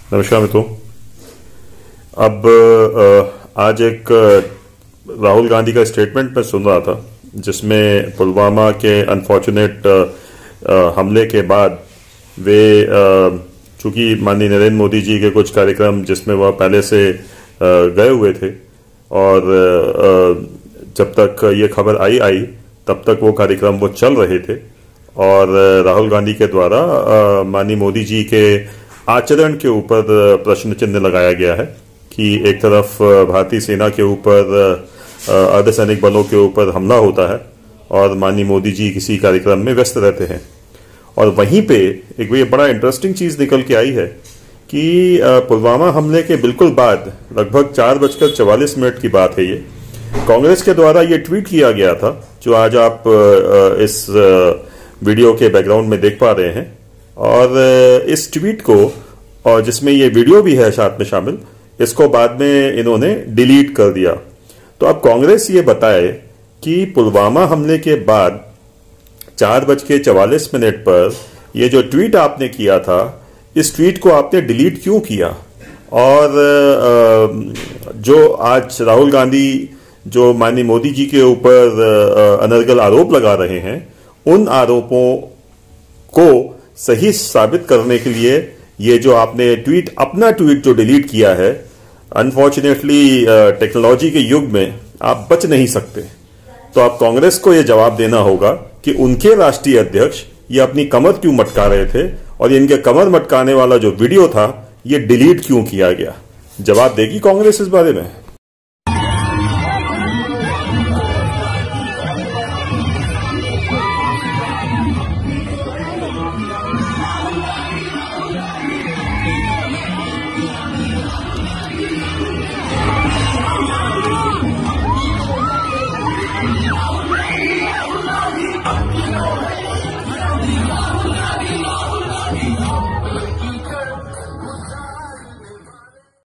नमस्कार मित्रों। अब आज एक राहुल गांधी का स्टेटमेंट मैं सुन रहा था जिसमें पुलवामा के अनफॉर्चुनेट हमले के बाद वे चूंकि माननीय नरेंद्र मोदी जी के कुछ कार्यक्रम जिसमें वह पहले से गए हुए थे और जब तक ये खबर आई तब तक वो कार्यक्रम वो चल रहे थे और राहुल गांधी के द्वारा माननीय मोदी जी के आचरण के ऊपर प्रश्न चिन्ह लगाया गया है कि एक तरफ भारतीय सेना के ऊपर अर्धसैनिक बलों के ऊपर हमला होता है और माननीय मोदी जी किसी कार्यक्रम में व्यस्त रहते हैं और वहीं पे एक ये बड़ा इंटरेस्टिंग चीज निकल के आई है कि पुलवामा हमले के बिल्कुल बाद लगभग 4:44 की बात है। ये कांग्रेस के द्वारा ये ट्वीट किया गया था जो आज आप इस वीडियो के बैकग्राउंड में देख पा रहे हैं और इस ट्वीट को और जिसमें ये वीडियो भी है साथ में शामिल, इसको बाद में इन्होंने डिलीट कर दिया। तो अब कांग्रेस ये बताए कि पुलवामा हमले के बाद 4:44 पर ये जो ट्वीट आपने किया था, इस ट्वीट को आपने डिलीट क्यों किया और जो आज राहुल गांधी जो माननीय मोदी जी के ऊपर अनर्गल आरोप लगा रहे हैं, उन आरोपों को सही साबित करने के लिए ये जो आपने अपना ट्वीट जो डिलीट किया है, अनफॉर्चुनेटली टेक्नोलॉजी के युग में आप बच नहीं सकते। तो आप कांग्रेस को ये जवाब देना होगा कि उनके राष्ट्रीय अध्यक्ष ये अपनी कमर क्यों मटका रहे थे और इनके कमर मटकाने वाला जो वीडियो था ये डिलीट क्यों किया गया। जवाब देगी कांग्रेस इस बारे में।